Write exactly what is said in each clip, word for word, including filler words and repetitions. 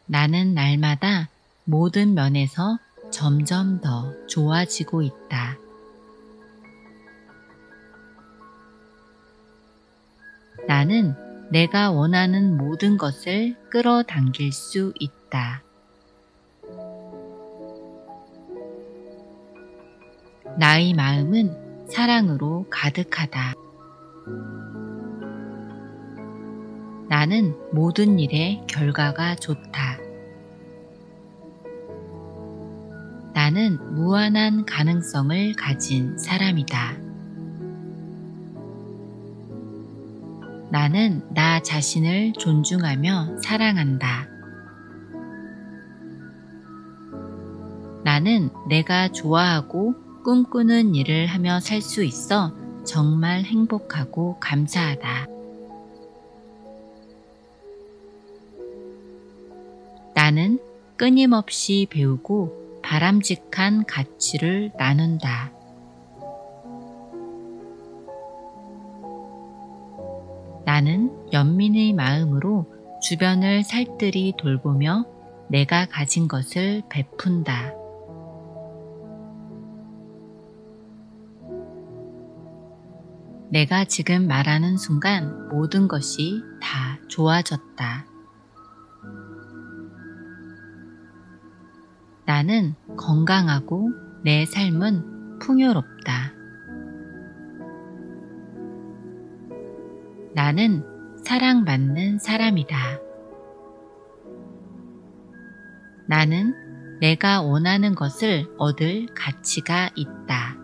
나는 날마다 모든 면에서 점점 더 좋아지고 있다. 나는 내가 원하는 모든 것을 끌어당길 수 있다. 나의 마음은 사랑으로 가득하다. 나는 모든 일의 결과가 좋다. 나는 무한한 가능성을 가진 사람이다. 나는 나 자신을 존중하며 사랑한다. 나는 내가 좋아하고 꿈꾸는 일을 하며 살 수 있어 정말 행복하고 감사하다. 나는 끊임없이 배우고 바람직한 가치를 나눈다. 나는 연민의 마음으로 주변을 살뜰히 돌보며 내가 가진 것을 베푼다. 내가 지금 말하는 순간 모든 것이 다 좋아졌다. 나는 건강하고 내 삶은 풍요롭다. 나는 사랑받는 사람이다. 나는 내가 원하는 것을 얻을 가치가 있다.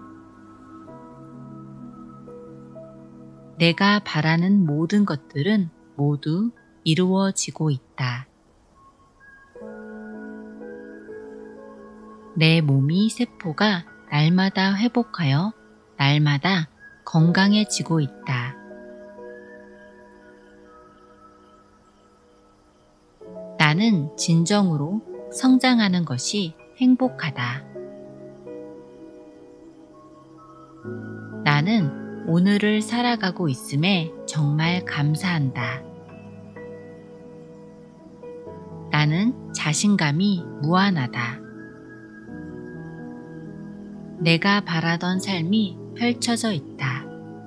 내가 바라는 모든 것들은 모두 이루어지고 있다. 내 몸이 세포가 날마다 회복하여 날마다 건강해지고 있다. 나는 진정으로 성장하는 것이 행복하다. 나는 오늘을 살아가고 있음에 정말 감사한다. 나는 자신감이 무한하다. 내가 바라던 삶이 펼쳐져 있다.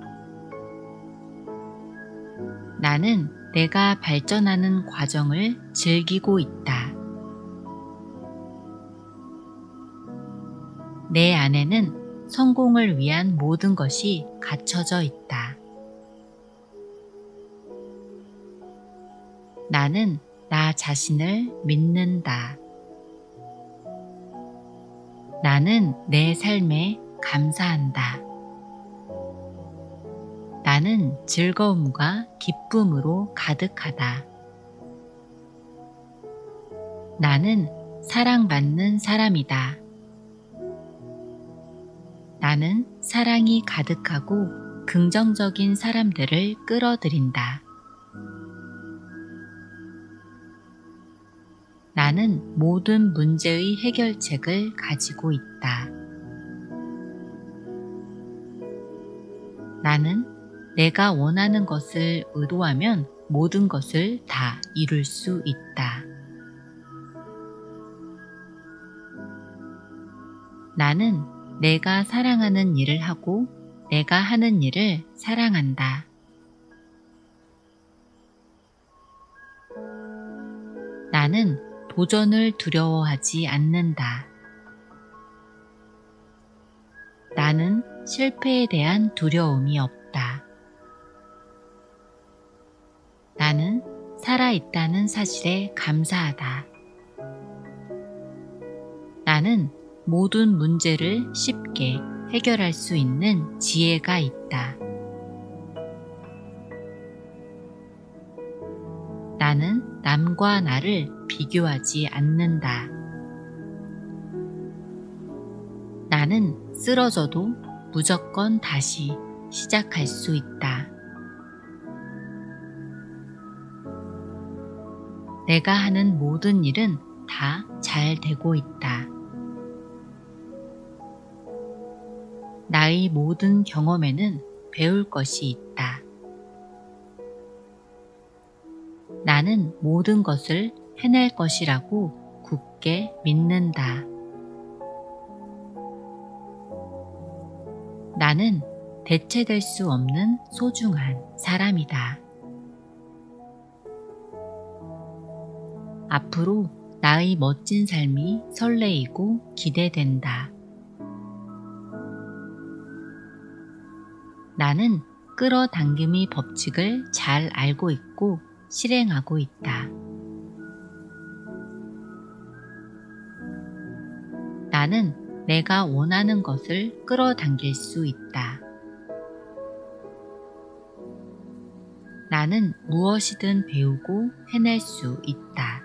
나는 내가 발전하는 과정을 즐기고 있다. 내 안에는 성공을 위한 모든 것이 갖춰져 있다. 나는 나 자신을 믿는다. 나는 내 삶에 감사한다. 나는 즐거움과 기쁨으로 가득하다. 나는 사랑받는 사람이다. 나는 사랑이 가득하고 긍정적인 사람들을 끌어들인다. 나는 모든 문제의 해결책을 가지고 있다. 나는 내가 원하는 것을 의도하면 모든 것을 다 이룰 수 있다. 나는 내가 사랑하는 일을 하고 내가 하는 일을 사랑한다. 나는 도전을 두려워하지 않는다. 나는 실패에 대한 두려움이 없다. 나는 살아있다는 사실에 감사하다. 나는 모든 문제를 쉽게 해결할 수 있는 지혜가 있다. 나는 남과 나를 비교하지 않는다. 나는 쓰러져도 무조건 다시 시작할 수 있다. 내가 하는 모든 일은 다 잘 되고 있다. 나의 모든 경험에는 배울 것이 있다. 나는 모든 것을 해낼 것이라고 굳게 믿는다. 나는 대체될 수 없는 소중한 사람이다. 앞으로 나의 멋진 삶이 설레이고 기대된다. 나는 끌어당김의 법칙을 잘 알고 있고 실행하고 있다. 나는 내가 원하는 것을 끌어당길 수 있다. 나는 무엇이든 배우고 해낼 수 있다.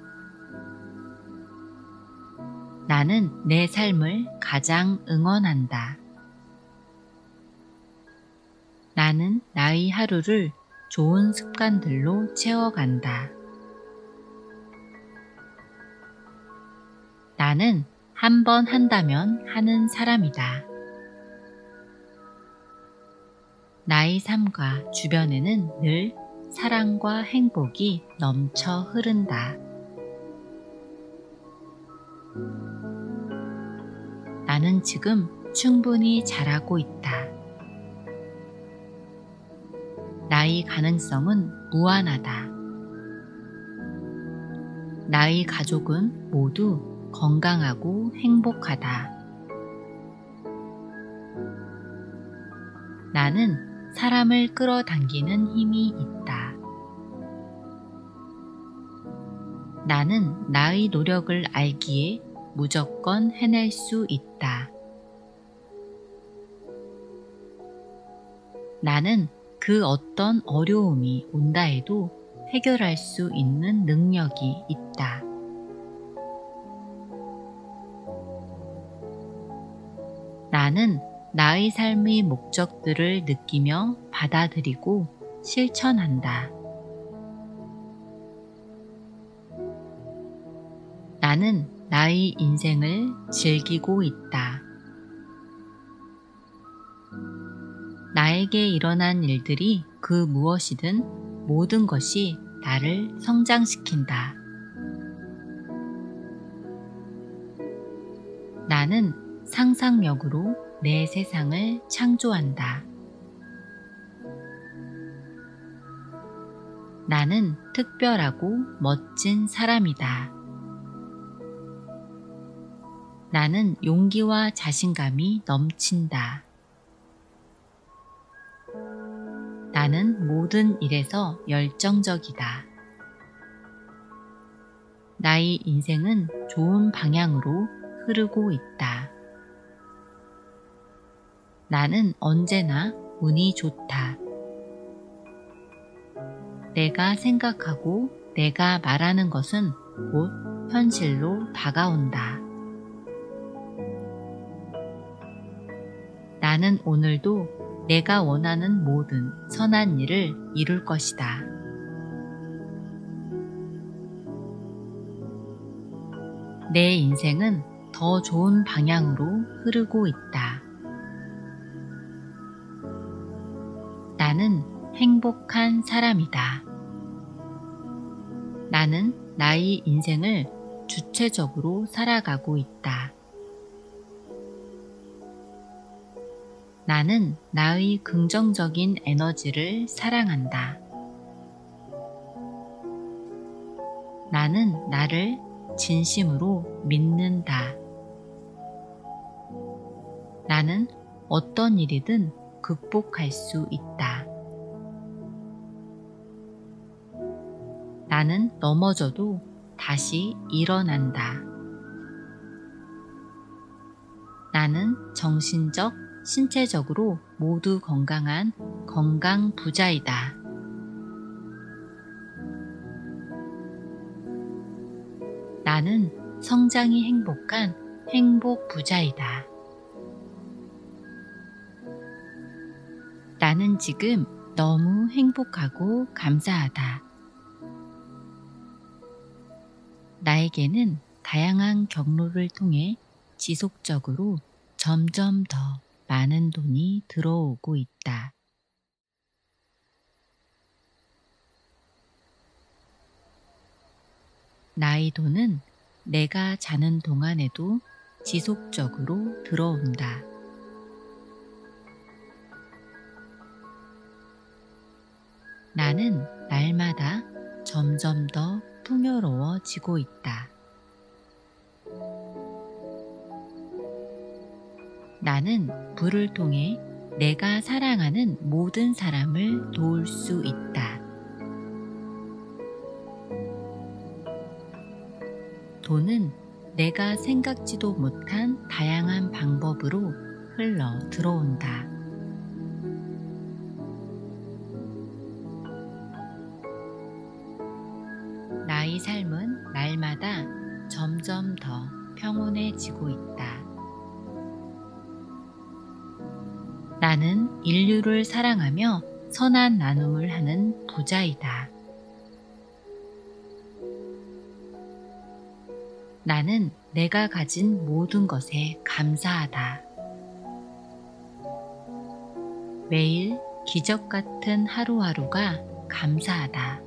나는 내 삶을 가장 응원한다. 나는 나의 하루를 좋은 습관들로 채워간다. 나는 한 번 한다면 하는 사람이다. 나의 삶과 주변에는 늘 사랑과 행복이 넘쳐 흐른다. 나는 지금 충분히 잘하고 있다. 나의 가능성은 무한하다. 나의 가족은 모두 건강하고 행복하다. 나는 사람을 끌어당기는 힘이 있다. 나는 나의 노력을 알기에 무조건 해낼 수 있다. 나는 그 어떤 어려움이 온다 해도 해결할 수 있는 능력이 있다. 나는 나의 삶의 목적들을 느끼며 받아들이고 실천한다. 나는 나의 인생을 즐기고 있다. 나에게 일어난 일들이 그 무엇이든 모든 것이 나를 성장시킨다. 나는 상상력으로 내 세상을 창조한다. 나는 특별하고 멋진 사람이다. 나는 용기와 자신감이 넘친다. 나는 모든 일에서 열정적이다. 나의 인생은 좋은 방향으로 흐르고 있다. 나는 언제나 운이 좋다. 내가 생각하고 내가 말하는 것은 곧 현실로 다가온다. 나는 오늘도 내가 원하는 모든 선한 일을 이룰 것이다. 내 인생은 더 좋은 방향으로 흐르고 있다. 나는 행복한 사람이다. 나는 나의 인생을 주체적으로 살아가고 있다. 나는 나의 긍정적인 에너지를 사랑한다. 나는 나를 진심으로 믿는다. 나는 어떤 일이든 극복할 수 있다. 나는 넘어져도 다시 일어난다. 나는 정신적, 신체적으로 모두 건강한 건강 부자이다. 나는 성장이 행복한 행복 부자이다. 나는 지금 너무 행복하고 감사하다. 나에게는 다양한 경로를 통해 지속적으로 점점 더 많은 돈이 들어오고 있다. 나이도는 내가 자는 동안에도 지속적으로 들어온다. 나는 날마다 점점 더 풍요로워지고 있다. 나는 불을 통해 내가 사랑하는 모든 사람을 도울 수 있다. 돈은 내가 생각지도 못한 다양한 방법으로 흘러 들어온다. 나의 삶은 날마다 점점 더 평온해지고 있다. 나는 인류를 사랑하며 선한 나눔을 하는 부자이다. 나는 내가 가진 모든 것에 감사하다. 매일 기적 같은 하루하루가 감사하다.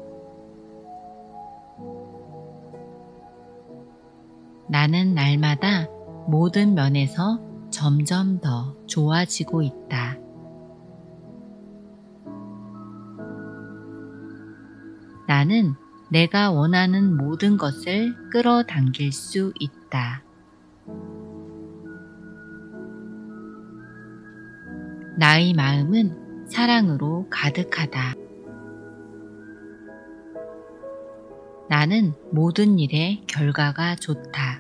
나는 날마다 모든 면에서 점점 더 좋아지고 있다. 나는 내가 원하는 모든 것을 끌어당길 수 있다. 나의 마음은 사랑으로 가득하다. 나는 모든 일의 결과가 좋다.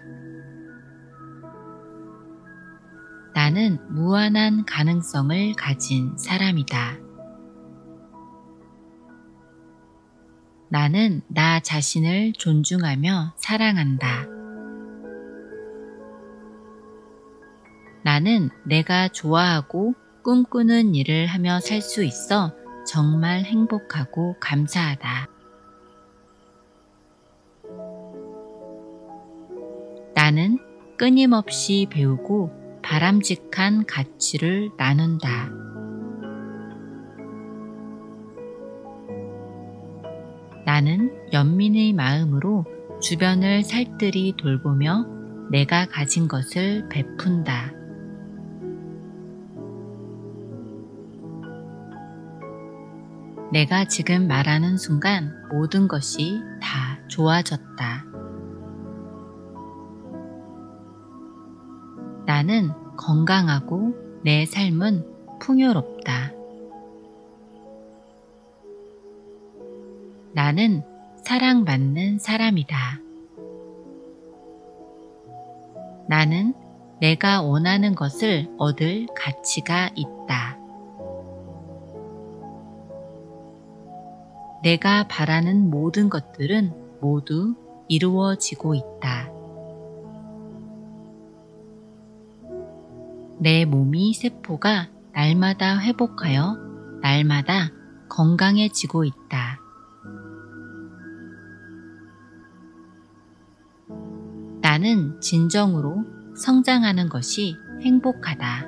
나는 무한한 가능성을 가진 사람이다. 나는 나 자신을 존중하며 사랑한다. 나는 내가 좋아하고 꿈꾸는 일을 하며 살 수 있어 정말 행복하고 감사하다. 나는 끊임없이 배우고 바람직한 가치를 나눈다. 나는 연민의 마음으로 주변을 살뜰히 돌보며 내가 가진 것을 베푼다. 내가 지금 말하는 순간 모든 것이 다 좋아졌다. 나는 건강하고 내 삶은 풍요롭다. 나는 사랑받는 사람이다. 나는 내가 원하는 것을 얻을 가치가 있다. 내가 바라는 모든 것들은 모두 이루어지고 있다. 내 몸이 세포가 날마다 회복하여 날마다 건강해지고 있다. 나는 진정으로 성장하는 것이 행복하다.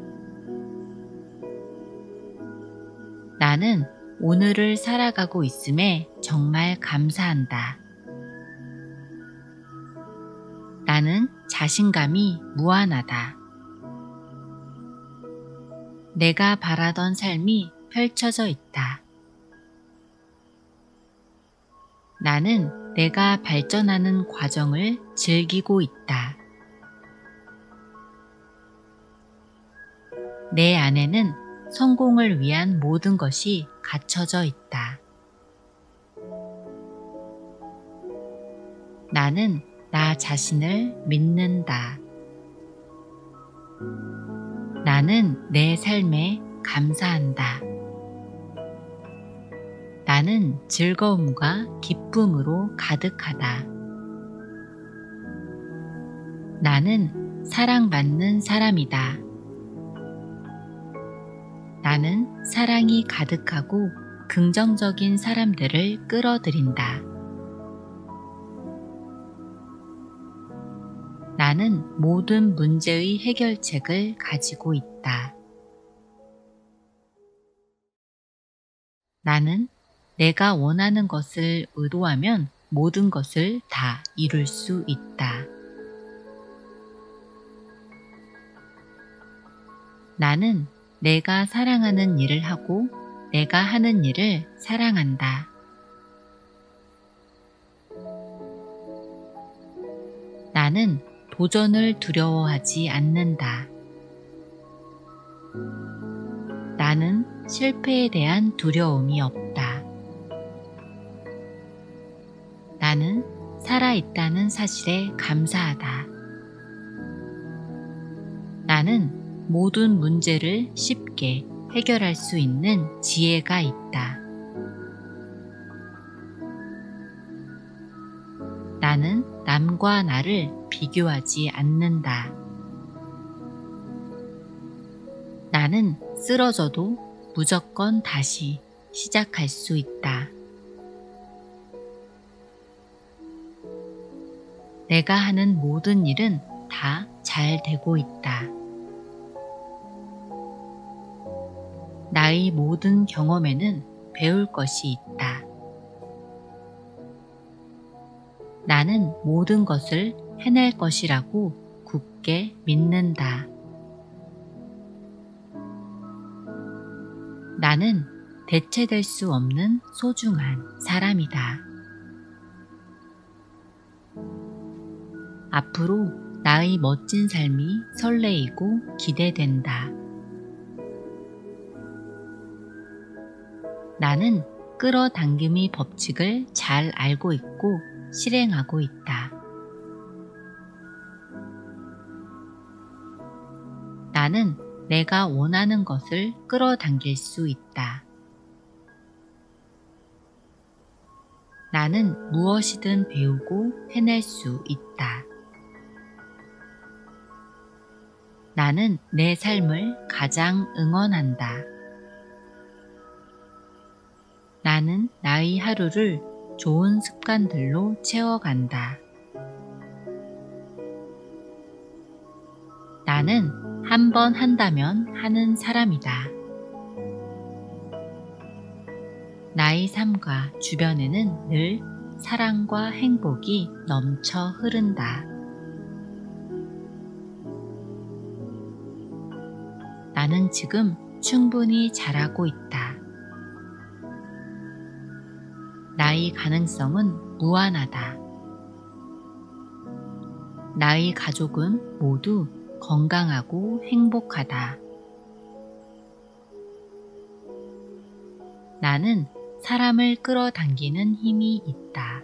나는 오늘을 살아가고 있음에 정말 감사한다. 나는 자신감이 무한하다. 내가 바라던 삶이 펼쳐져 있다. 나는 내가 발전하는 과정을 즐기고 있다. 내 안에는 성공을 위한 모든 것이 갖춰져 있다. 나는 나 자신을 믿는다. 나는 내 삶에 감사한다. 나는 즐거움과 기쁨으로 가득하다. 나는 사랑받는 사람이다. 나는 사랑이 가득하고 긍정적인 사람들을 끌어들인다. 나는 모든 문제의 해결책을 가지고 있다. 나는 내가 원하는 것을 의도하면 모든 것을 다 이룰 수 있다. 나는 내가 사랑하는 일을 하고 내가 하는 일을 사랑한다. 나는 도전을 두려워하지 않는다. 나는 실패에 대한 두려움이 없다. 나는 살아있다는 사실에 감사하다. 나는 모든 문제를 쉽게 해결할 수 있는 지혜가 있다. 나는 남과 나를 비교하지 않는다. 나는 쓰러져도 무조건 다시 시작할 수 있다. 내가 하는 모든 일은 다 잘 되고 있다. 나의 모든 경험에는 배울 것이 있다. 나는 모든 것을 해낼 것이라고 굳게 믿는다. 나는 대체될 수 없는 소중한 사람이다. 앞으로 나의 멋진 삶이 설레이고 기대된다. 나는 끌어당김의 법칙을 잘 알고 있고 실행하고 있다. 나는 내가 원하는 것을 끌어당길 수 있다. 나는 무엇이든 배우고 해낼 수 있다. 나는 내 삶을 가장 응원한다. 나는 나의 하루를 좋은 습관들로 채워간다. 나는 한 번 한다면 하는 사람이다. 나의 삶과 주변에는 늘 사랑과 행복이 넘쳐 흐른다. 나는 지금 충분히 잘하고 있다. 나의 가능성은 무한하다. 나의 가족은 모두 건강하고 행복하다. 나는 사람을 끌어당기는 힘이 있다.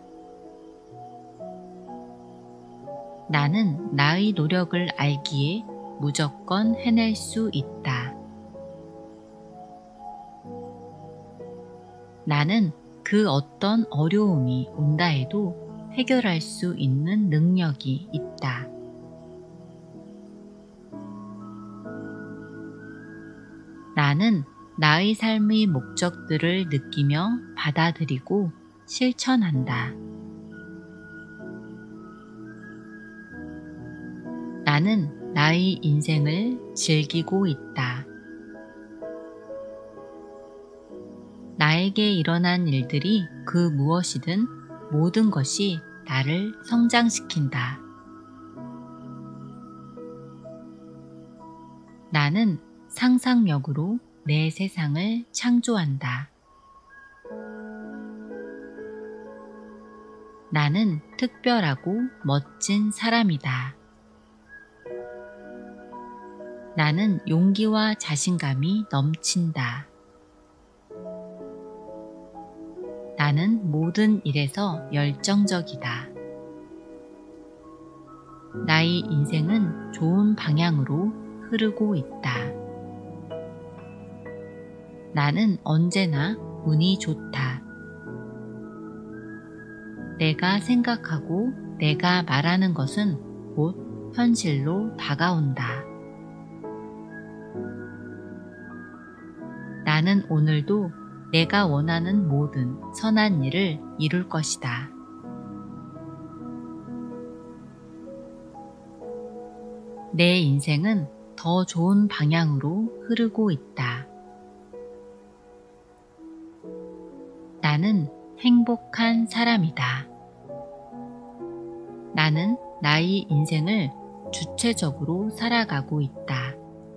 나는 나의 노력을 알기에 무조건 해낼 수 있다. 나는 그 어떤 어려움이 온다 해도 해결할 수 있는 능력이 있다. 나는 나의 삶의 목적들을 느끼며 받아들이고 실천한다. 나는 나의 인생을 즐기고 있다. 나에게 일어난 일들이 그 무엇이든 모든 것이 나를 성장시킨다. 나는 상상력으로 내 세상을 창조한다. 나는 특별하고 멋진 사람이다. 나는 용기와 자신감이 넘친다. 나는 모든 일에서 열정적이다. 나의 인생은 좋은 방향으로 흐르고 있다. 나는 언제나 운이 좋다. 내가 생각하고 내가 말하는 것은 곧 현실로 다가온다. 나는 오늘도 내가 원하는 모든 선한 일을 이룰 것이다. 내 인생은 더 좋은 방향으로 흐르고 있다. 나는 행복한 사람이다. 나는 나의 인생을 주체적으로 살아가고 있다.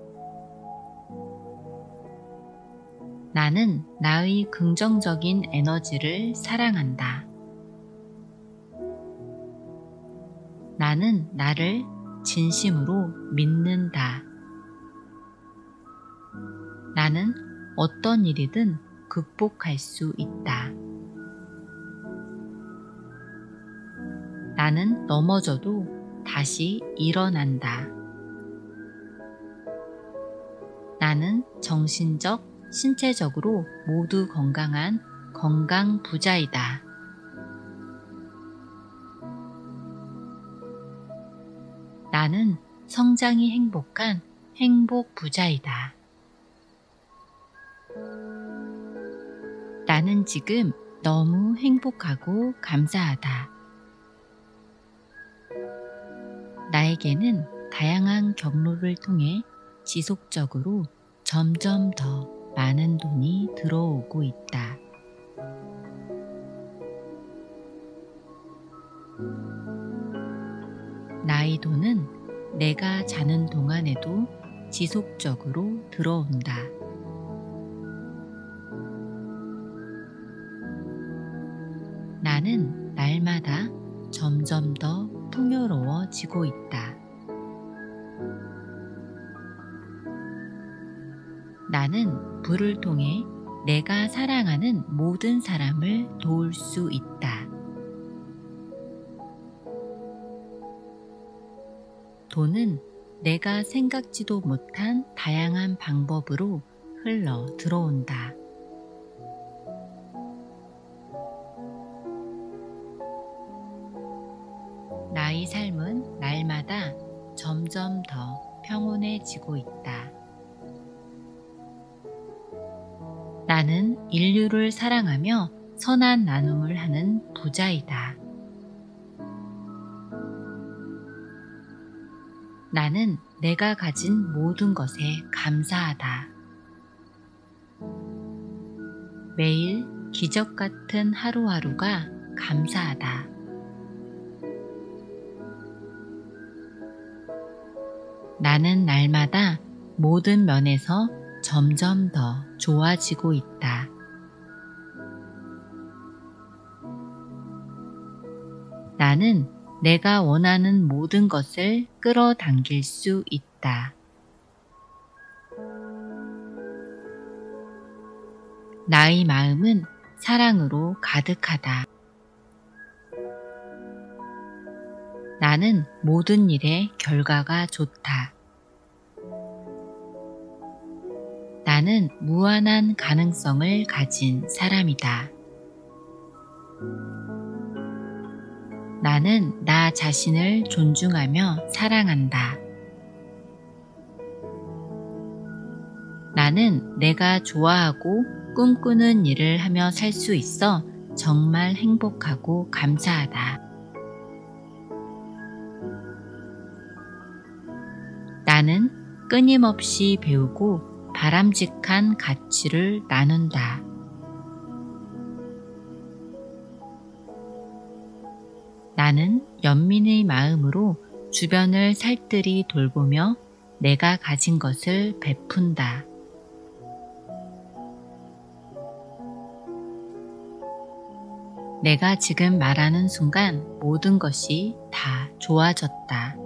나는 나의 긍정적인 에너지를 사랑한다. 나는 나를 진심으로 믿는다. 나는 어떤 일이든 극복할 수 있다. 나는 넘어져도 다시 일어난다. 나는 정신적, 신체적으로 모두 건강한 건강 부자이다. 나는 성장이 행복한 행복 부자이다. 나는 지금 너무 행복하고 감사하다. 나에게는 다양한 경로를 통해 지속적으로 점점 더 많은 돈이 들어오고 있다. 나의 돈은 내가 자는 동안에도 지속적으로 들어온다. 나는 날마다 점점 더 풍요로워지고 있다. 나는 부를 통해 내가 사랑하는 모든 사람을 도울 수 있다. 돈은 내가 생각지도 못한 다양한 방법으로 흘러 들어온다. 나의 삶은 날마다 점점 더 평온해지고 있다. 나는 인류를 사랑하며 선한 나눔을 하는 부자이다. 나는 내가 가진 모든 것에 감사하다. 매일 기적 같은 하루하루가 감사하다. 나는 날마다 모든 면에서 점점 더 좋아지고 있다. 나는 내가 원하는 모든 것을 끌어당길 수 있다. 나의 마음은 사랑으로 가득하다. 나는 모든 일의 결과가 좋다. 나는 무한한 가능성을 가진 사람이다. 나는 나 자신을 존중하며 사랑한다. 나는 내가 좋아하고 꿈꾸는 일을 하며 살 수 있어 정말 행복하고 감사하다. 나는 끊임없이 배우고 바람직한 가치를 나눈다. 나는 연민의 마음으로 주변을 살뜰히 돌보며 내가 가진 것을 베푼다. 내가 지금 말하는 순간 모든 것이 다 좋아졌다.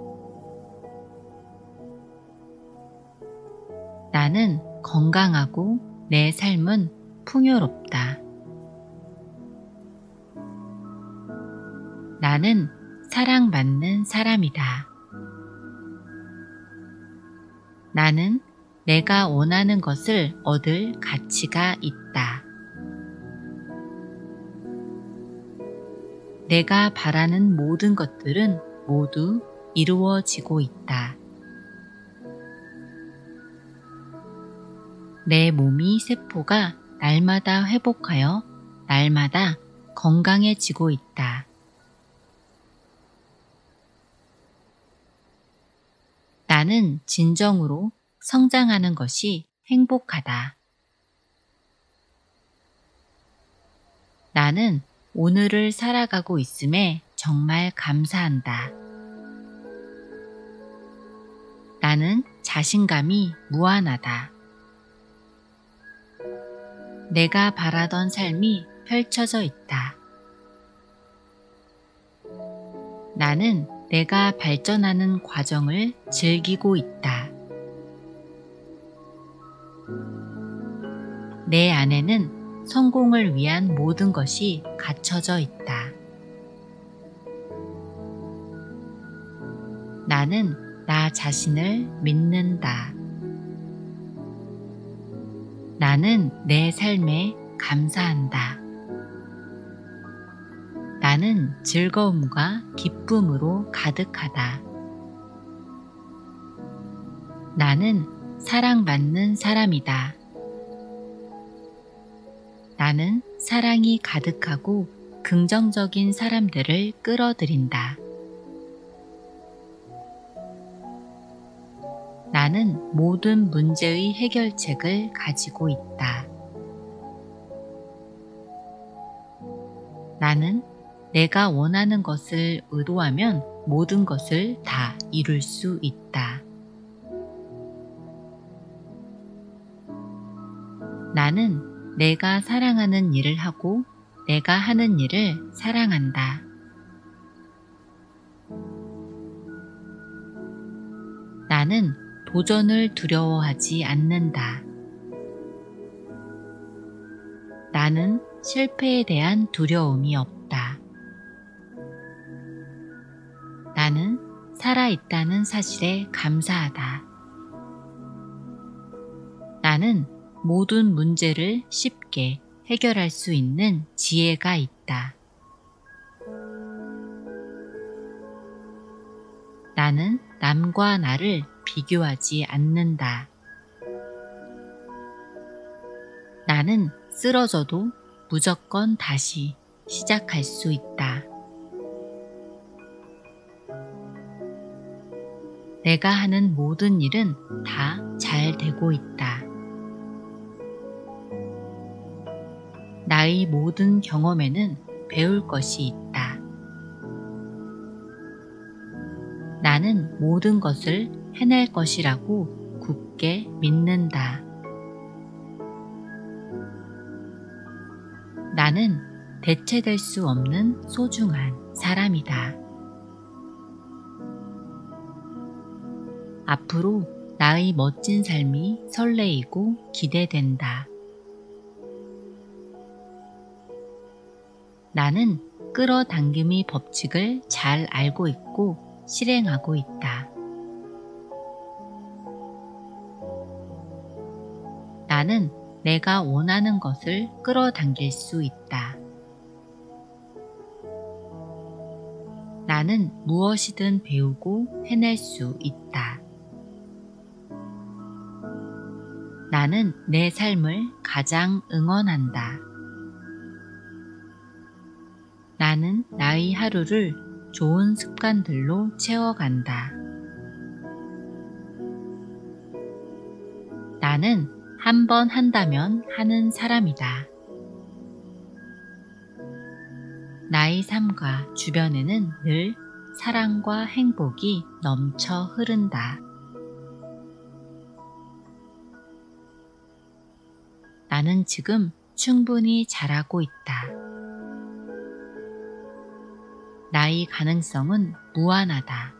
나는 건강하고 내 삶은 풍요롭다. 나는 사랑받는 사람이다. 나는 내가 원하는 것을 얻을 가치가 있다. 내가 바라는 모든 것들은 모두 이루어지고 있다. 내 몸이 세포가 날마다 회복하여 날마다 건강해지고 있다. 나는 진정으로 성장하는 것이 행복하다. 나는 오늘을 살아가고 있음에 정말 감사한다. 나는 자신감이 무한하다. 내가 바라던 삶이 펼쳐져 있다. 나는 내가 발전하는 과정을 즐기고 있다. 내 안에는 성공을 위한 모든 것이 갖춰져 있다. 나는 나 자신을 믿는다. 나는 내 삶에 감사한다. 나는 즐거움과 기쁨으로 가득하다. 나는 사랑받는 사람이다. 나는 사랑이 가득하고 긍정적인 사람들을 끌어들인다. 나는 모든 문제의 해결책을 가지고 있다. 나는 내가 원하는 것을 의도하면 모든 것을 다 이룰 수 있다. 나는 내가 사랑하는 일을 하고 내가 하는 일을 사랑한다. 나는 도전을 두려워하지 않는다. 나는 실패에 대한 두려움이 없다. 나는 살아있다는 사실에 감사하다. 나는 모든 문제를 쉽게 해결할 수 있는 지혜가 있다. 나는 남과 나를 비교하지 않는다. 나는 쓰러져도 무조건 다시 시작할 수 있다. 내가 하는 모든 일은 다 잘 되고 있다. 나의 모든 경험에는 배울 것이 있다. 나는 모든 것을 해낼 것이라고 굳게 믿는다. 나는 대체될 수 없는 소중한 사람이다. 앞으로 나의 멋진 삶이 설레이고 기대된다. 나는 끌어당김의 법칙을 잘 알고 있고 실행하고 있다. 나는 내가 원하는 것을 끌어당길 수 있다. 나는 무엇이든 배우고 해낼 수 있다. 나는 내 삶을 가장 응원한다. 나는 나의 하루를 좋은 습관들로 채워간다. 나는 한 번 한다면 하는 사람이다. 나의 삶과 주변에는 늘 사랑과 행복이 넘쳐 흐른다. 나는 지금 충분히 잘하고 있다. 나의 가능성은 무한하다.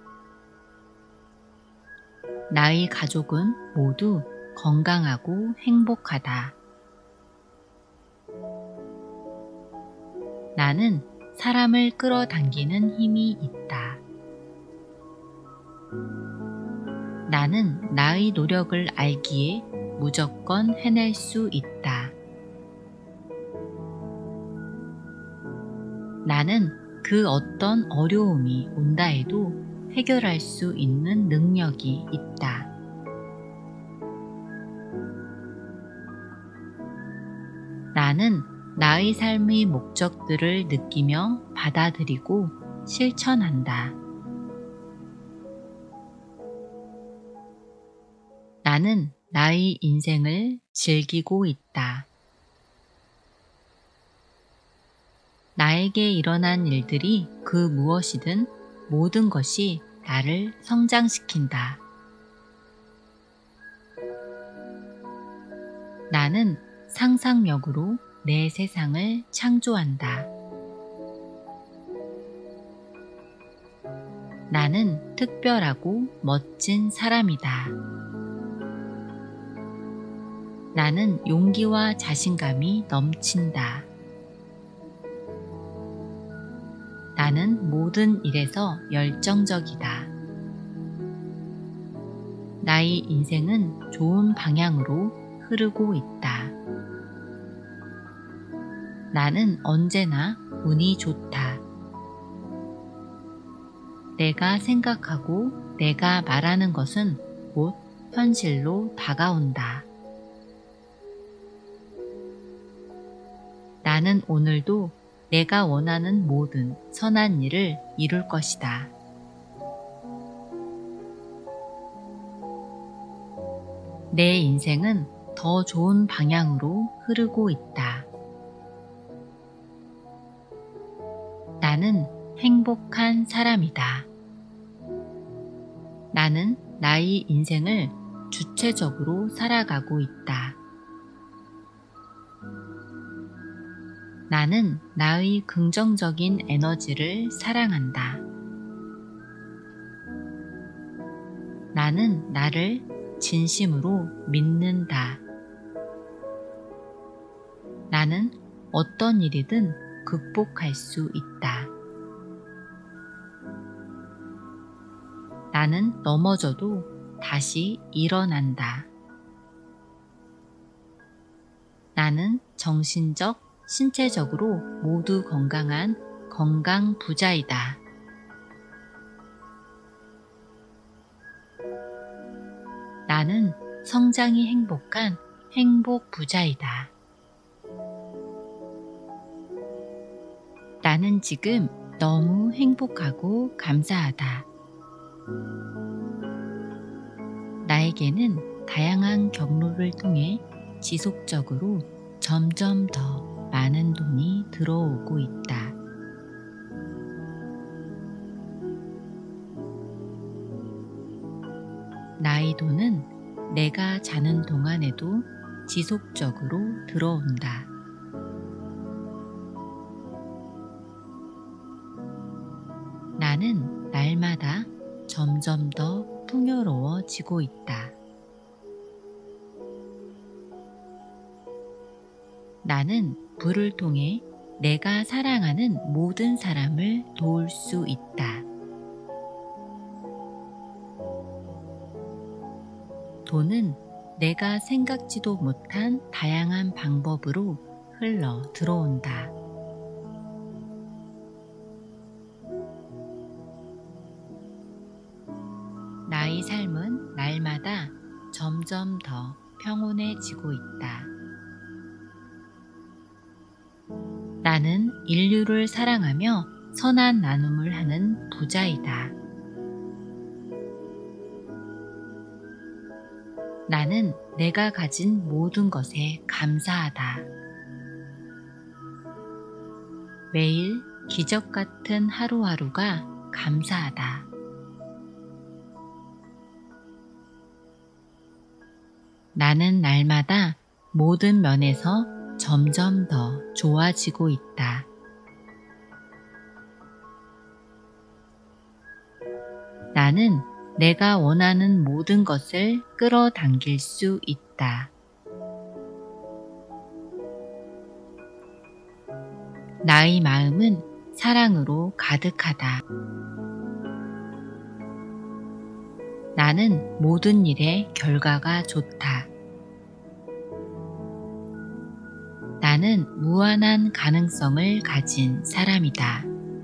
나의 가족은 모두 건강하고 행복하다. 나는 사람을 끌어당기는 힘이 있다. 나는 나의 노력을 알기에 무조건 해낼 수 있다. 나는 그 어떤 어려움이 온다 해도 해결할 수 있는 능력이 있다. 나는 나의 삶의 목적들을 느끼며 받아들이고 실천한다. 나는 나의 인생을 즐기고 있다. 나에게 일어난 일들이 그 무엇이든 모든 것이 나를 성장시킨다. 나는 상상력으로 내 세상을 창조한다. 나는 특별하고 멋진 사람이다. 나는 용기와 자신감이 넘친다. 나는 모든 일에서 열정적이다. 나의 인생은 좋은 방향으로 흐르고 있다. 나는 언제나 운이 좋다. 내가 생각하고 내가 말하는 것은 곧 현실로 다가온다. 나는 오늘도 내가 원하는 모든 선한 일을 이룰 것이다. 내 인생은 더 좋은 방향으로 흐르고 있다. 나는 행복한 사람이다. 나는 나의 인생을 주체적으로 살아가고 있다. 나는 나의 긍정적인 에너지를 사랑한다. 나는 나를 진심으로 믿는다. 나는 어떤 일이든 극복할 수 있다. 나는 넘어져도 다시 일어난다. 나는 정신적, 신체적으로 모두 건강한 건강 부자이다. 나는 성장이 행복한 행복 부자이다. 나는 지금 너무 행복하고 감사하다. 나에게는 다양한 경로를 통해 지속적으로 점점 더 많은 돈이 들어오고 있다. 나의 돈은 내가 자는 동안에도 지속적으로 들어온다. 나는 날마다 점점 더 풍요로워지고 있다. 나는 불을 통해 내가 사랑하는 모든 사람을 도울 수 있다. 돈은 내가 생각지도 못한 다양한 방법으로 흘러 들어온다. 나의 삶은 날마다 점점 더 평온해지고 있다. 나는 인류를 사랑하며 선한 나눔을 하는 부자이다. 나는 내가 가진 모든 것에 감사하다. 매일 기적 같은 하루하루가 감사하다. 나는 날마다 모든 면에서 점점 더 좋아지고 있다. 나는 내가 원하는 모든 것을 끌어당길 수 있다. 나의 마음은 사랑으로 가득하다. 나는 모든 일의 결과가 좋다. 나는 무한한 가능성을 가진 사람이다.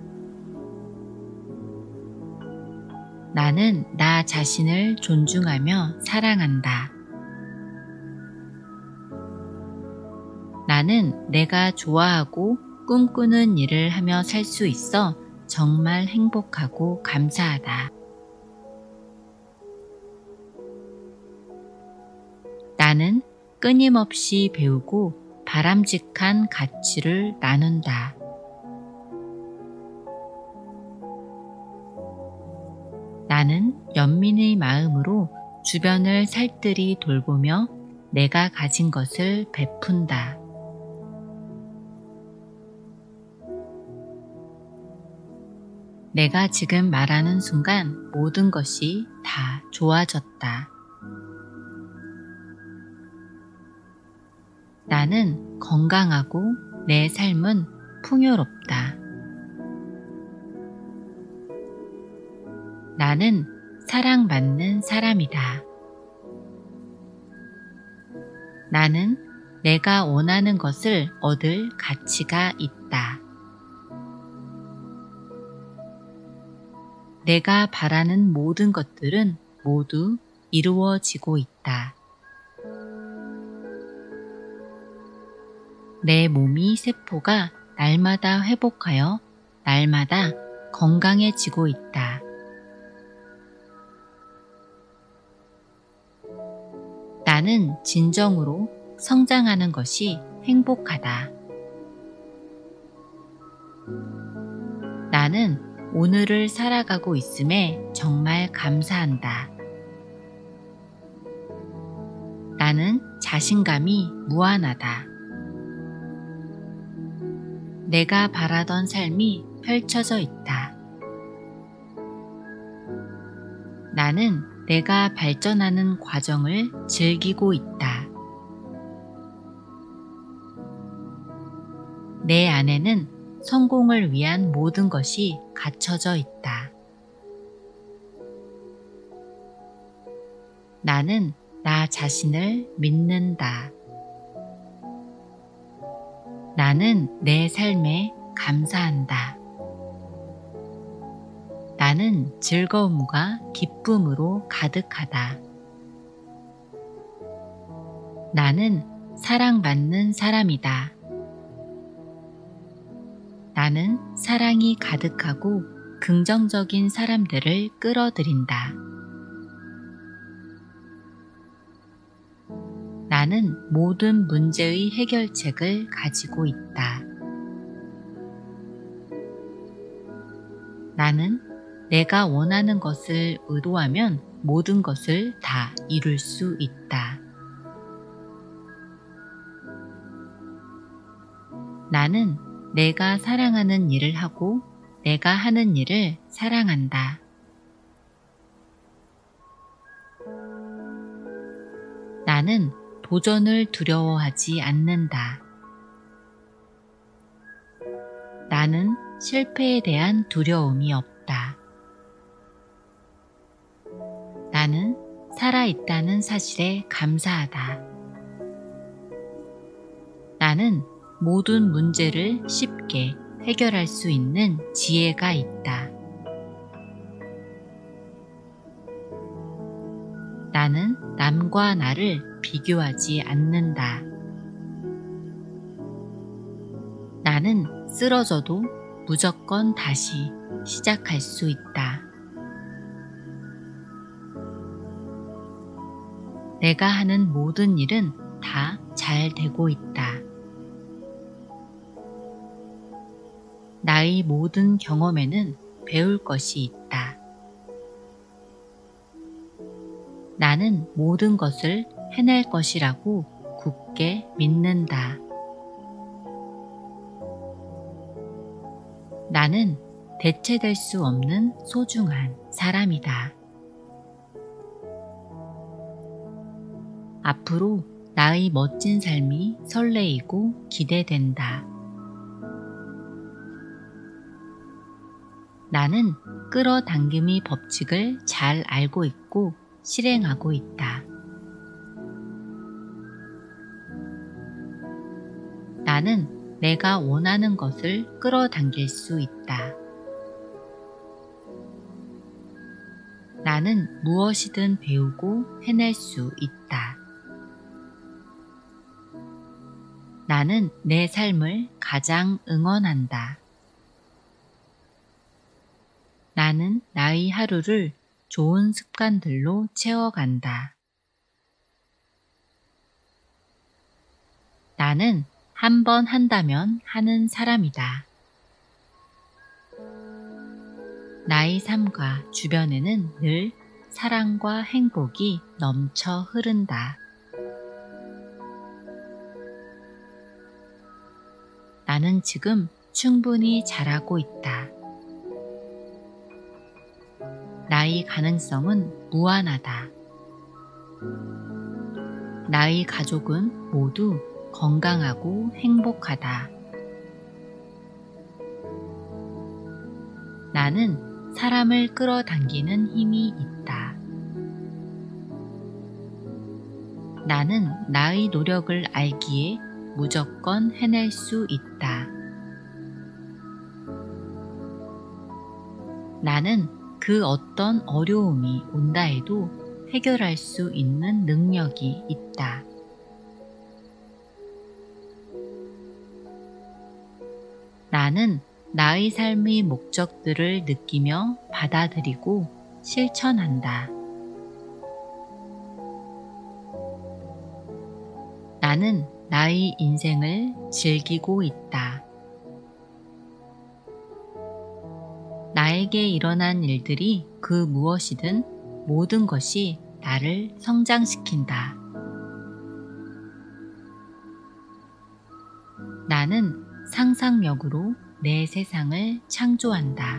나는 나 자신을 존중하며 사랑한다. 나는 내가 좋아하고 꿈꾸는 일을 하며 살 수 있어 정말 행복하고 감사하다. 나는 끊임없이 배우고 바람직한 가치를 나눈다. 나는 연민의 마음으로 주변을 살뜰히 돌보며 내가 가진 것을 베푼다. 내가 지금 말하는 순간 모든 것이 다 좋아졌다. 나는 건강하고 내 삶은 풍요롭다. 나는 사랑받는 사람이다. 나는 내가 원하는 것을 얻을 가치가 있다. 내가 바라는 모든 것들은 모두 이루어지고 있다. 내 몸이 세포가 날마다 회복하여 날마다 건강해지고 있다. 나는 진정으로 성장하는 것이 행복하다. 나는 오늘을 살아가고 있음에 정말 감사한다. 나는 자신감이 무한하다. 내가 바라던 삶이 펼쳐져 있다. 나는 내가 발전하는 과정을 즐기고 있다. 내 안에는 성공을 위한 모든 것이 갖춰져 있다. 나는 나 자신을 믿는다. 나는 내 삶에 감사한다. 나는 즐거움과 기쁨으로 가득하다. 나는 사랑받는 사람이다. 나는 사랑이 가득하고 긍정적인 사람들을 끌어들인다. 나는 모든 문제의 해결책을 가지고 있다. 나는 내가 원하는 것을 의도하면 모든 것을 다 이룰 수 있다. 나는 내가 사랑하는 일을 하고 내가 하는 일을 사랑한다. 나는 도전을 두려워하지 않는다. 나는 실패에 대한 두려움이 없다. 나는 살아있다는 사실에 감사하다. 나는 모든 문제를 쉽게 해결할 수 있는 지혜가 있다. 나는 남과 나를 비교하지 않는다. 나는 쓰러져도 무조건 다시 시작할 수 있다. 내가 하는 모든 일은 다 잘 되고 있다. 나의 모든 경험에는 배울 것이 있다. 나는 모든 것을 해낼 것이라고 굳게 믿는다. 나는 대체될 수 없는 소중한 사람이다. 앞으로 나의 멋진 삶이 설레이고 기대된다. 나는 끌어당김의 법칙을 잘 알고 있고 실행하고 있다. 나는 내가 원하는 것을 끌어당길 수 있다. 나는 무엇이든 배우고 해낼 수 있다. 나는 내 삶을 가장 응원한다. 나는 나의 하루를 좋은 습관들로 채워간다. 나는 한 번 한다면 하는 사람이다. 나의 삶과 주변에는 늘 사랑과 행복이 넘쳐 흐른다. 나는 지금 충분히 잘하고 있다. 나의 가능성은 무한하다. 나의 가족은 모두 건강하고 행복하다. 나는 사람을 끌어당기는 힘이 있다. 나는 나의 노력을 알기에 무조건 해낼 수 있다. 나는 그 어떤 어려움이 온다 해도 해결할 수 있는 능력이 있다. 나는 나의 삶의 목적들을 느끼며 받아들이고 실천한다. 나는 나의 인생을 즐기고 있다. 나에게 일어난 일들이 그 무엇이든 모든 것이 나를 성장시킨다. 나는 상상력으로 내 세상을 창조한다.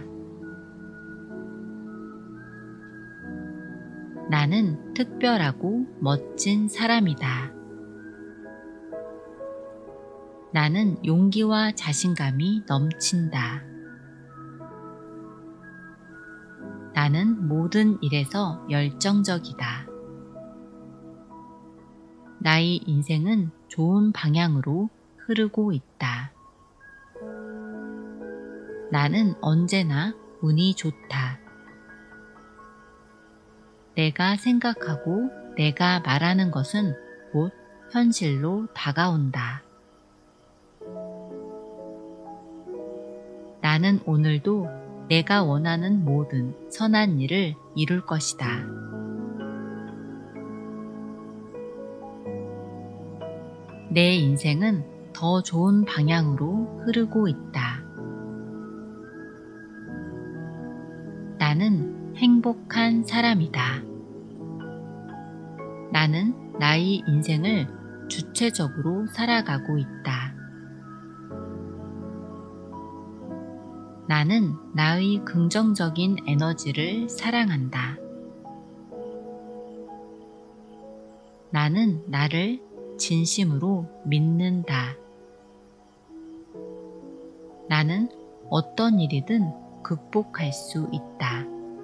나는 특별하고 멋진 사람이다. 나는 용기와 자신감이 넘친다. 나는 모든 일에서 열정적이다. 나의 인생은 좋은 방향으로 흐르고 있다. 나는 언제나 운이 좋다. 내가 생각하고 내가 말하는 것은 곧 현실로 다가온다. 나는 오늘도 내가 원하는 모든 선한 일을 이룰 것이다. 내 인생은 더 좋은 방향으로 흐르고 있다. 나는 행복한 사람이다. 나는 나의 인생을 주체적으로 살아가고 있다. 나는 나의 긍정적인 에너지를 사랑한다. 나는 나를 진심으로 믿는다. 나는 어떤 일이든 극복할 수 있다.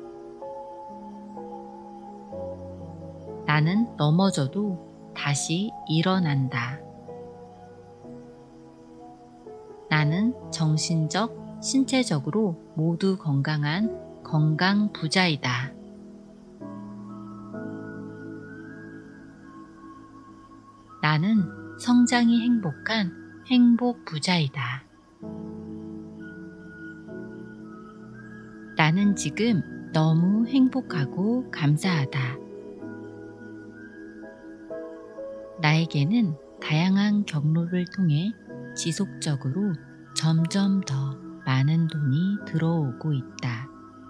나는 넘어져도 다시 일어난다. 나는 정신적, 신체적으로 모두 건강한 건강 부자이다. 나는 성장이 행복한 행복 부자이다. 나는 지금 너무 행복하고 감사하다. 나에게는 다양한 경로를 통해 지속적으로 점점 더 많은 돈이 들어오고 있다.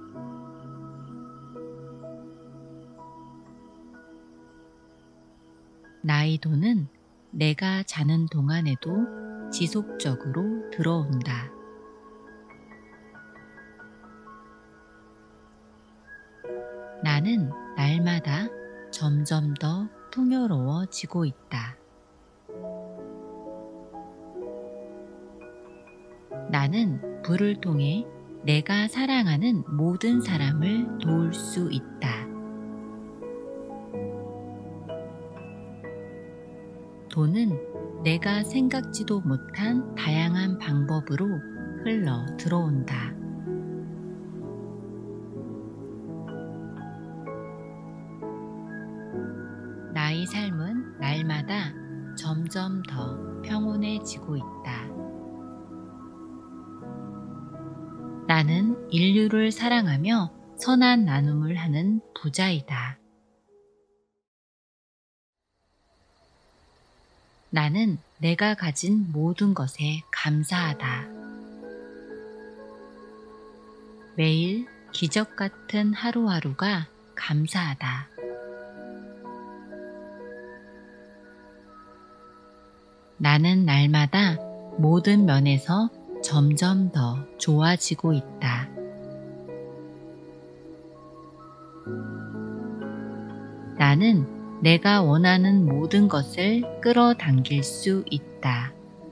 나의 돈은 내가 자는 동안에도 지속적으로 들어온다. 나는 날마다 점점 더 풍요로워지고 있다. 나는 불을 통해 내가 사랑하는 모든 사람을 도울 수 있다. 돈은 내가 생각지도 못한 다양한 방법으로 흘러 들어온다. 나의 삶은 날마다 점점 더 평온해지고 있다. 나는 인류를 사랑하며 선한 나눔을 하는 부자이다. 나는 내가 가진 모든 것에 감사하다. 매일 기적 같은 하루하루가 감사하다. 나는 날마다 모든 면에서 점점 더 좋아지고 있다. 나는 내가 원하는 모든 것을 끌어당길 수 있다.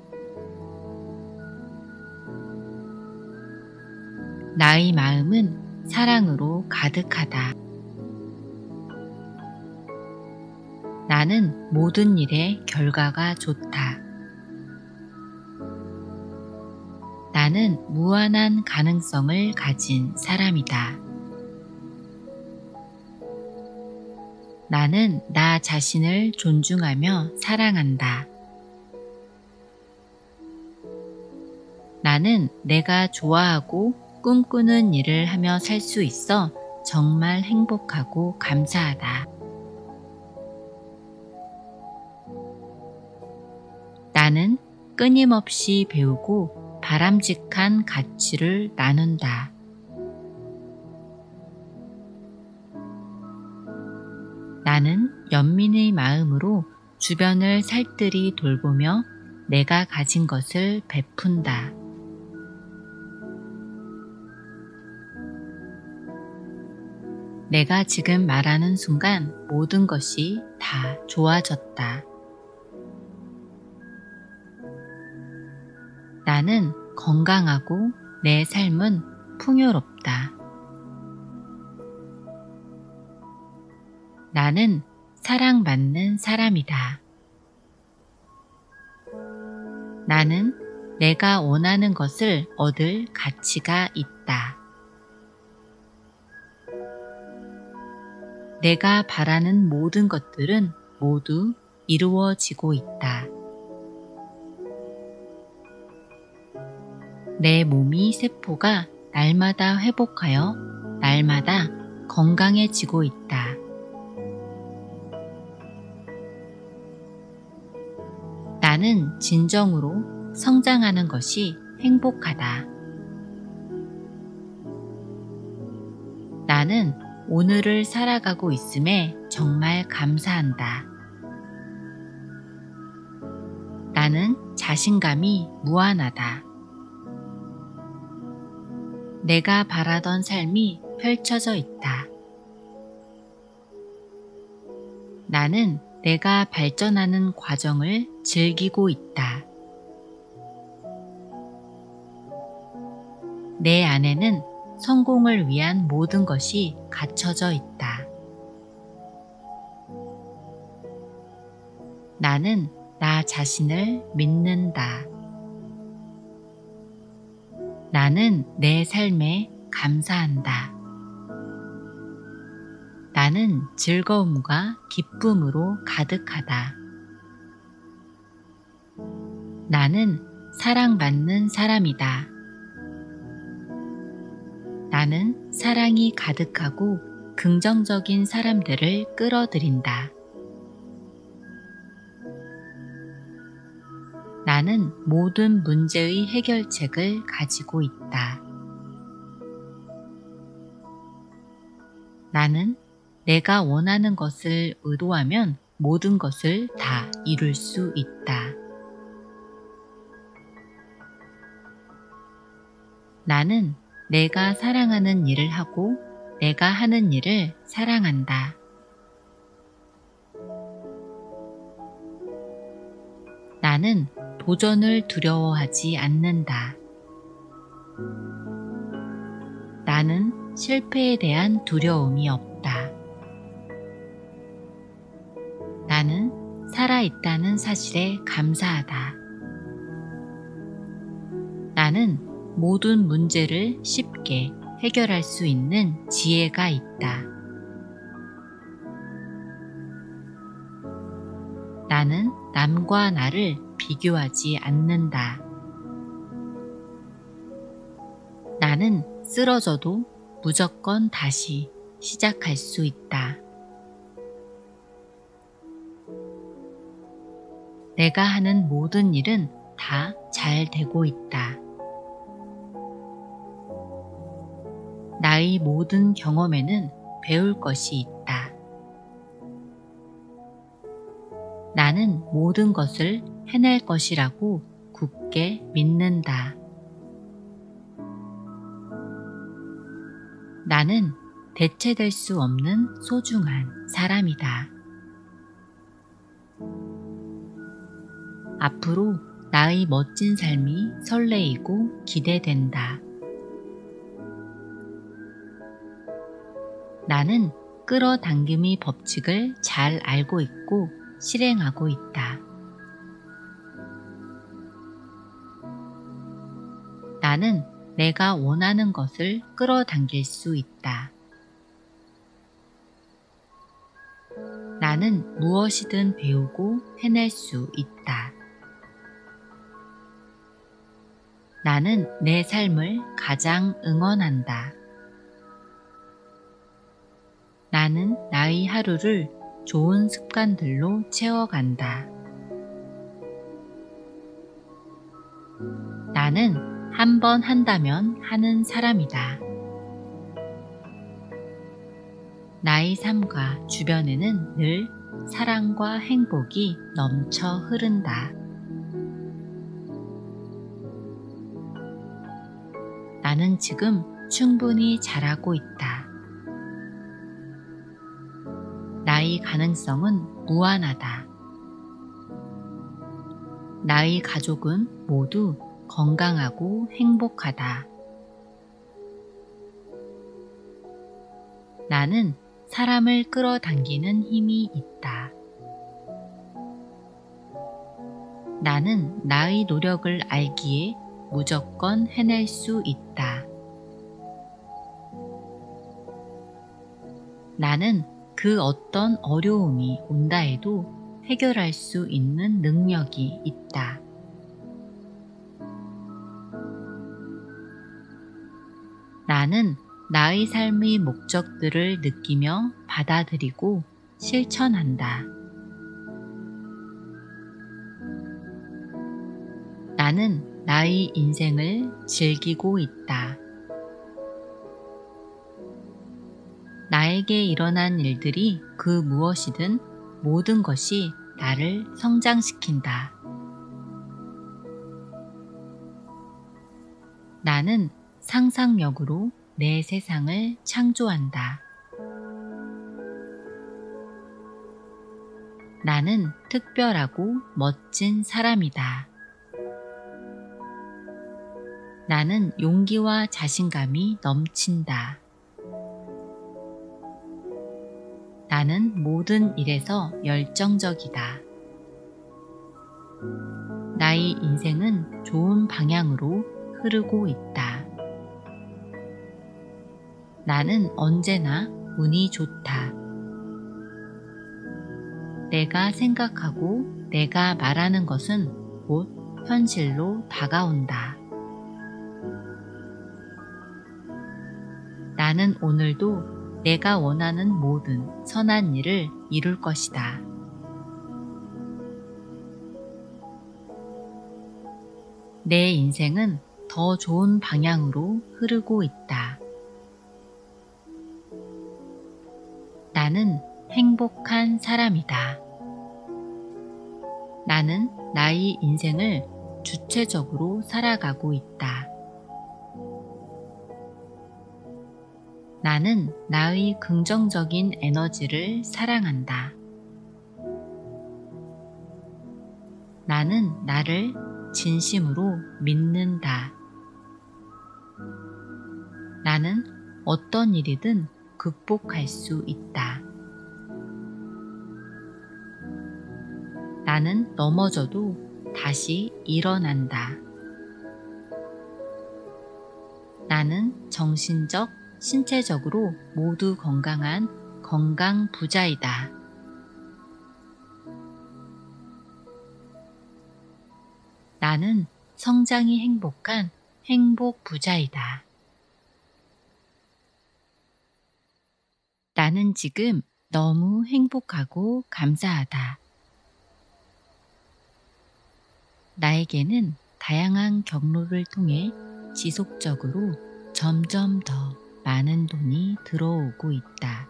나의 마음은 사랑으로 가득하다. 나는 모든 일의 결과가 좋다. 나는 무한한 가능성을 가진 사람이다. 나는 나 자신을 존중하며 사랑한다. 나는 내가 좋아하고 꿈꾸는 일을 하며 살 수 있어 정말 행복하고 감사하다. 나는 끊임없이 배우고 바람직한 가치를 나눈다. 나는 연민의 마음으로 주변을 살뜰히 돌보며 내가 가진 것을 베푼다. 내가 지금 말하는 순간 모든 것이 다 좋아졌다. 나는 건강하고 내 삶은 풍요롭다. 나는 사랑받는 사람이다. 나는 내가 원하는 것을 얻을 가치가 있다. 내가 바라는 모든 것들은 모두 이루어지고 있다. 내 몸이 세포가 날마다 회복하여 날마다 건강해지고 있다. 나는 진정으로 성장하는 것이 행복하다. 나는 오늘을 살아가고 있음에 정말 감사한다. 나는 자신감이 무한하다. 내가 바라던 삶이 펼쳐져 있다. 나는 내가 발전하는 과정을 즐기고 있다. 내 안에는 성공을 위한 모든 것이 갖춰져 있다. 나는 나 자신을 믿는다. 나는 내 삶에 감사한다. 나는 즐거움과 기쁨으로 가득하다. 나는 사랑받는 사람이다. 나는 사랑이 가득하고 긍정적인 사람들을 끌어들인다. 나는 모든 문제의 해결책을 가지고 있다. 나는 내가 원하는 것을 의도하면 모든 것을 다 이룰 수 있다. 나는 내가 사랑하는 일을 하고 내가 하는 일을 사랑한다. 나는 도전을 두려워하지 않는다. 나는 실패에 대한 두려움이 없다. 나는 살아있다는 사실에 감사하다. 나는 모든 문제를 쉽게 해결할 수 있는 지혜가 있다. 나는 남과 나를 비교하지 않는다. 나는 쓰러져도 무조건 다시 시작할 수 있다. 내가 하는 모든 일은 다 잘 되고 있다. 나의 모든 경험에는 배울 것이 있다. 나는 모든 것을 해낼 것이라고 굳게 믿는다. 나는 대체될 수 없는 소중한 사람이다. 앞으로 나의 멋진 삶이 설레이고 기대된다. 나는 끌어당김의 법칙을 잘 알고 있고 실행하고 있다. 나는 내가 원하는 것을 끌어당길 수 있다. 나는 무엇이든 배우고 해낼 수 있다. 나는 내 삶을 가장 응원한다. 나는 나의 하루를 좋은 습관들로 채워간다. 나는 한 번 한다면 하는 사람이다. 나의 삶과 주변에는 늘 사랑과 행복이 넘쳐 흐른다. 나는 지금 충분히 잘하고 있다. 나의 가능성은 무한하다. 나의 가족은 모두 건강하고 행복하다. 나는 사람을 끌어당기는 힘이 있다. 나는 나의 노력을 알기에 무조건 해낼 수 있다. 나는 그 어떤 어려움이 온다 해도 해결할 수 있는 능력이 있다. 나는 나의 삶의 목적들을 느끼며 받아들이고 실천한다. 나는 나의 인생을 즐기고 있다. 나에게 일어난 일들이 그 무엇이든 모든 것이 나를 성장시킨다. 나는 상상력으로 내 세상을 창조한다. 나는 특별하고 멋진 사람이다. 나는 용기와 자신감이 넘친다. 나는 모든 일에서 열정적이다. 나의 인생은 좋은 방향으로 흐르고 있다. 나는 언제나 운이 좋다. 내가 생각하고 내가 말하는 것은 곧 현실로 다가온다. 나는 오늘도 내가 원하는 모든 선한 일을 이룰 것이다. 내 인생은 더 좋은 방향으로 흐르고 있다. 나는 행복한 사람이다. 나는 나의 인생을 주체적으로 살아가고 있다. 나는 나의 긍정적인 에너지를 사랑한다. 나는 나를 진심으로 믿는다. 나는 어떤 일이든 극복할 수 있다. 나는 넘어져도 다시 일어난다. 나는 정신적, 신체적으로 모두 건강한 건강 부자이다. 나는 성장이 행복한 행복 부자이다. 나는 지금 너무 행복하고 감사하다. 나에게는 다양한 경로를 통해 지속적으로 점점 더 많은 돈이 들어오고 있다.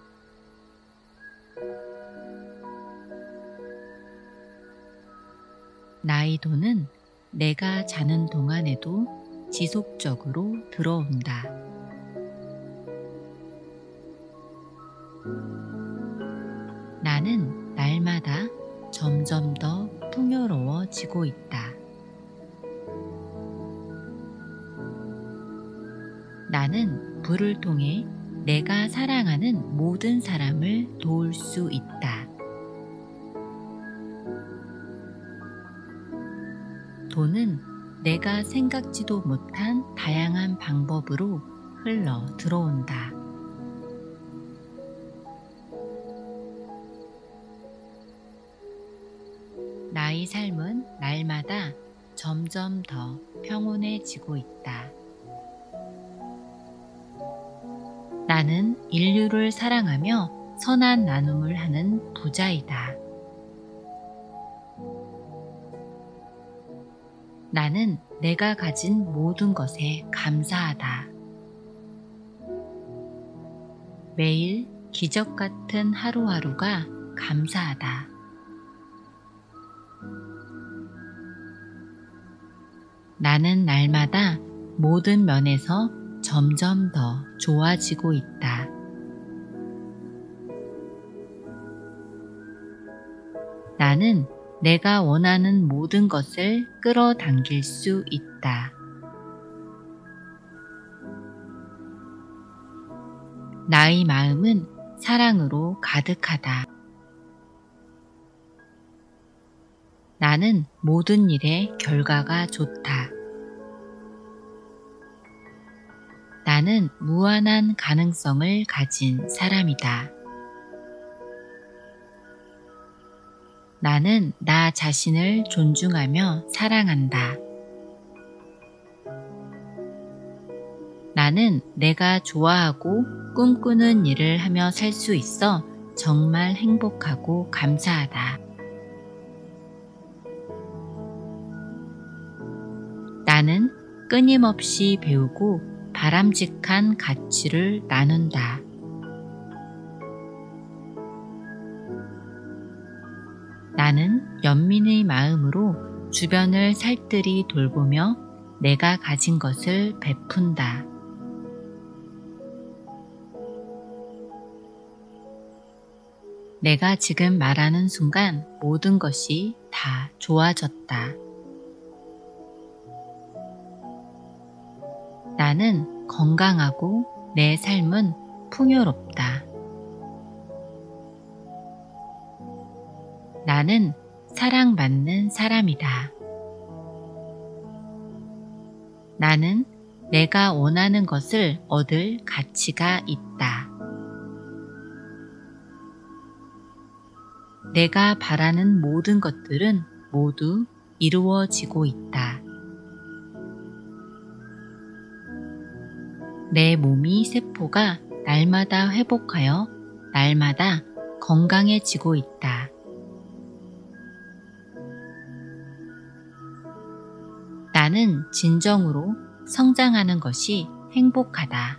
나의 돈은 내가 자는 동안에도 지속적으로 들어온다. 나는 날마다 점점 더 풍요로워지고 있다. 나는 부를 통해 내가 사랑하는 모든 사람을 도울 수 있다. 돈은 내가 생각지도 못한 다양한 방법으로 흘러 들어온다. 나의 삶은 날마다 점점 더 평온해지고 있다. 나는 인류를 사랑하며 선한 나눔을 하는 부자이다. 나는 내가 가진 모든 것에 감사하다. 매일 기적 같은 하루하루가 감사하다. 나는 날마다 모든 면에서 점점 더 좋아지고 있다. 나는 내가 원하는 모든 것을 끌어당길 수 있다. 나의 마음은 사랑으로 가득하다. 나는 모든 일의 결과가 좋다. 나는 무한한 가능성을 가진 사람이다. 나는 나 자신을 존중하며 사랑한다. 나는 내가 좋아하고 꿈꾸는 일을 하며 살 수 있어 정말 행복하고 감사하다. 나는 끊임없이 배우고 바람직한 가치를 나눈다. 나는 연민의 마음으로 주변을 살뜰히 돌보며 내가 가진 것을 베푼다. 내가 지금 말하는 순간 모든 것이 다 좋아졌다. 나는 건강하고 내 삶은 풍요롭다. 나는 사랑받는 사람이다. 나는 내가 원하는 것을 얻을 가치가 있다. 내가 바라는 모든 것들은 모두 이루어지고 있다. 내 몸이 세포가 날마다 회복하여 날마다 건강해지고 있다. 나는 진정으로 성장하는 것이 행복하다.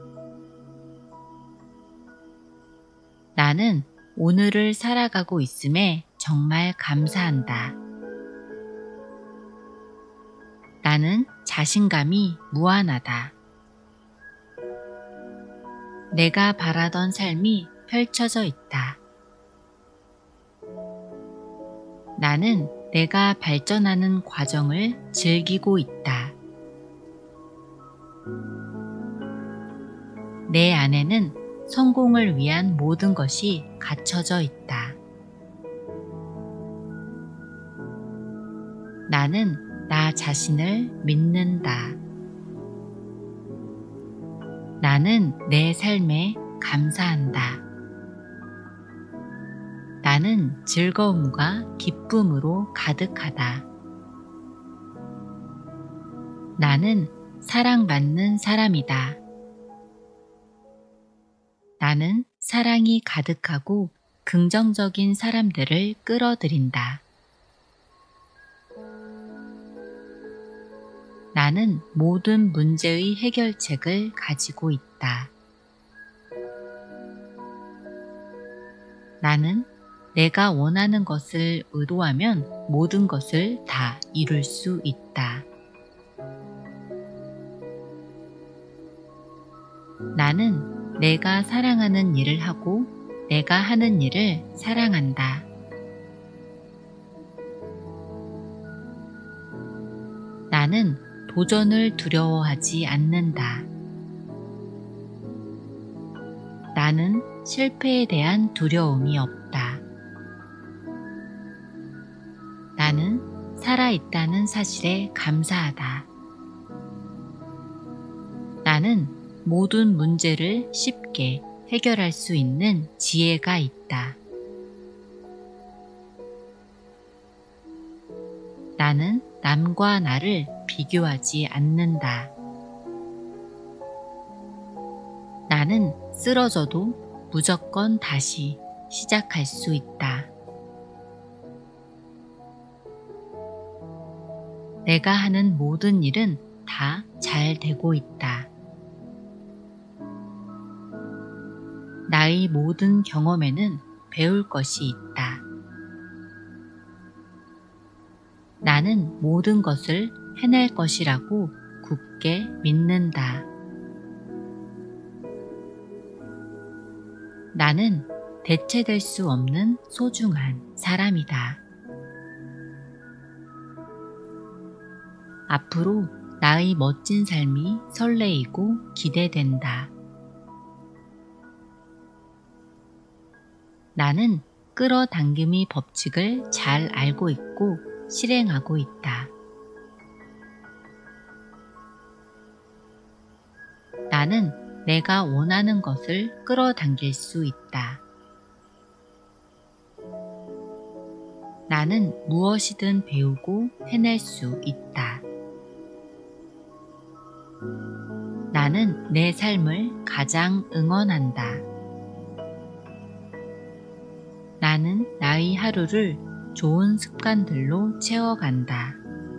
나는 오늘을 살아가고 있음에 정말 감사한다. 나는 자신감이 무한하다. 내가 바라던 삶이 펼쳐져 있다. 나는 내가 발전하는 과정을 즐기고 있다. 내 안에는 성공을 위한 모든 것이 갖춰져 있다. 나는 나 자신을 믿는다. 나는 내 삶에 감사한다. 나는 즐거움과 기쁨으로 가득하다. 나는 사랑받는 사람이다. 나는 사랑이 가득하고 긍정적인 사람들을 끌어들인다. 나는 모든 문제의 해결책을 가지고 있다. 나는 내가 원하는 것을 의도하면 모든 것을 다 이룰 수 있다. 나는 내가 사랑하는 일을 하고 내가 하는 일을 사랑한다. 나는 도전을 두려워하지 않는다. 나는 실패에 대한 두려움이 없다. 나는 살아있다는 사실에 감사하다. 나는 모든 문제를 쉽게 해결할 수 있는 지혜가 있다. 나는 남과 나를 비교하지 않는다. 나는 쓰러져도 무조건 다시 시작할 수 있다. 내가 하는 모든 일은 다 잘 되고 있다. 나의 모든 경험에는 배울 것이 있다. 나는 모든 것을 해낼 것이라고 굳게 믿는다. 나는 대체될 수 없는 소중한 사람이다. 앞으로 나의 멋진 삶이 설레이고 기대된다. 나는 끌어당김의 법칙을 잘 알고 있고 실행하고 있다. 나는 내가 원하는 것을 끌어당길 수 있다. 나는 무엇이든 배우고 해낼 수 있다. 나는 내 삶을 가장 응원한다. 나는 나의 하루를 좋은 습관들로 채워간다.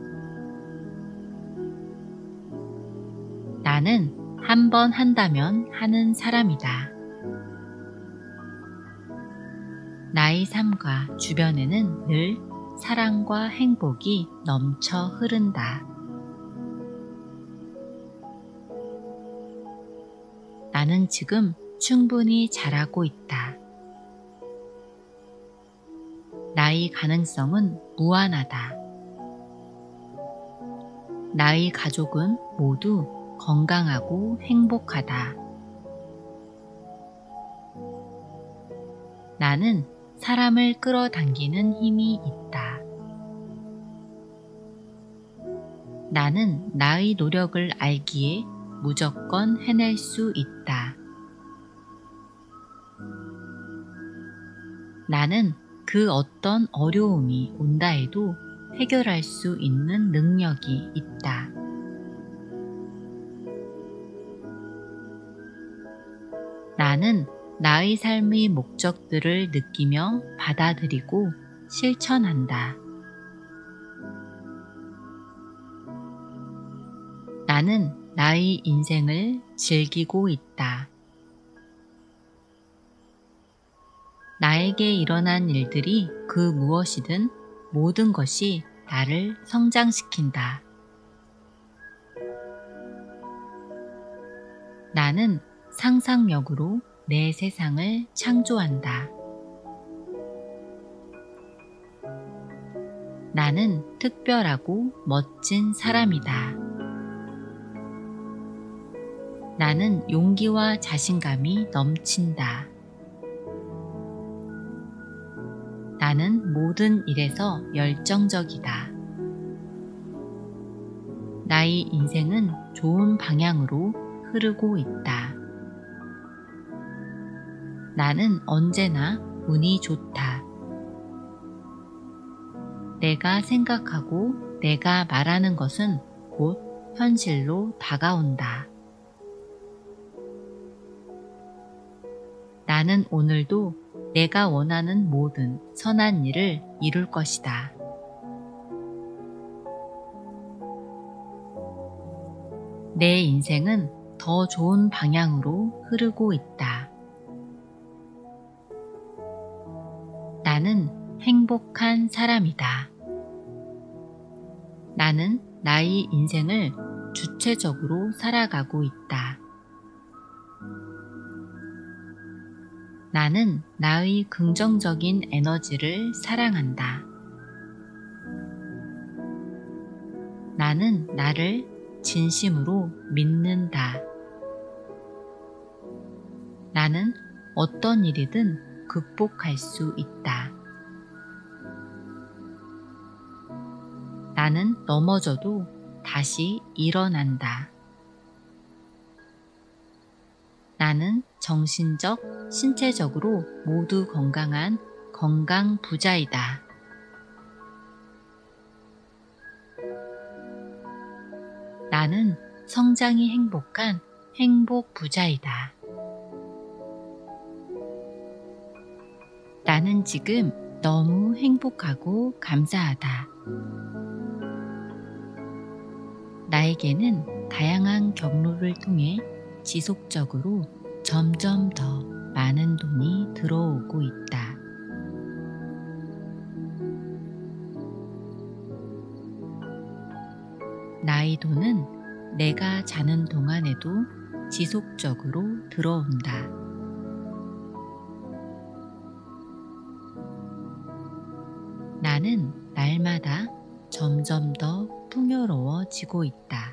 나는 한 번 한다면 하는 사람이다. 나의 삶과 주변에는 늘 사랑과 행복이 넘쳐 흐른다. 나는 지금 충분히 잘하고 있다. 나의 가능성은 무한하다. 나의 가족은 모두 건강하고 행복하다. 나는 사람을 끌어당기는 힘이 있다. 나는 나의 노력을 알기에 무조건 해낼 수 있다. 나는 그 어떤 어려움이 온다 해도 해결할 수 있는 능력이 있다. 나는 나의 삶의 목적들을 느끼며 받아들이고 실천한다. 나는 나의 인생을 즐기고 있다. 나에게 일어난 일들이 그 무엇이든 모든 것이 나를 성장시킨다. 나는 상상력으로 내 세상을 창조한다. 나는 특별하고 멋진 사람이다. 나는 용기와 자신감이 넘친다. 나는 모든 일에서 열정적이다. 나의 인생은 좋은 방향으로 흐르고 있다. 나는 언제나 운이 좋다. 내가 생각하고 내가 말하는 것은 곧 현실로 다가온다. 나는 오늘도 내가 원하는 모든 선한 일을 이룰 것이다. 내 인생은 더 좋은 방향으로 흐르고 있다. 나는 행복한 사람이다. 나는 나의 인생을 주체적으로 살아가고 있다. 나는 나의 긍정적인 에너지를 사랑한다. 나는 나를 진심으로 믿는다. 나는 어떤 일이든 극복할 수 있다. 나는 넘어져도 다시 일어난다. 나는 정신적, 신체적으로 모두 건강한 건강 부자이다. 나는 성장이 행복한 행복 부자이다. 나는 지금 너무 행복하고 감사하다. 나에게는 다양한 경로를 통해 지속적으로 점점 더 많은 돈이 들어오고 있다. 나의 돈은 내가 자는 동안에도 지속적으로 들어온다. 나는 날마다 점점 더 풍요로워지고 있다.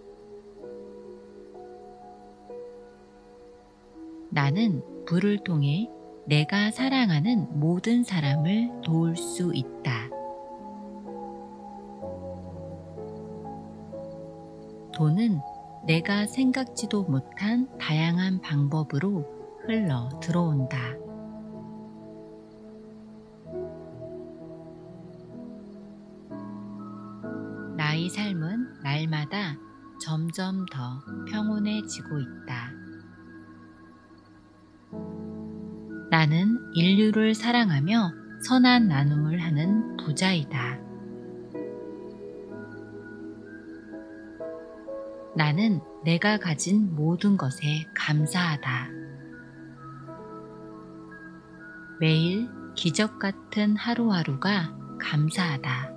나는 부를 통해 내가 사랑하는 모든 사람을 도울 수 있다. 돈은 내가 생각지도 못한 다양한 방법으로 흘러 들어온다. 나의 삶은 날마다 점점 더 평온해지고 있다. 나는 인류를 사랑하며 선한 나눔을 하는 부자이다. 나는 내가 가진 모든 것에 감사하다. 매일 기적 같은 하루하루가 감사하다.